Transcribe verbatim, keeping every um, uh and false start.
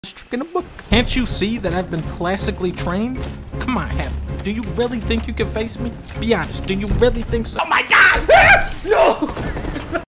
trick in a book. Can't you see that I've been classically trained? Come on, Havel. Do you really think you can face me? Be honest, do you really think so? Oh my god! No!